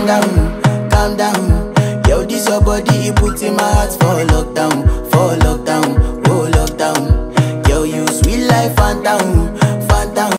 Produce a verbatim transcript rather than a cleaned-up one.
calm down, calm down. Yo, this your body, it puts in my heart for lockdown, for lockdown, oh lockdown. Yo, you sweet life, phantom,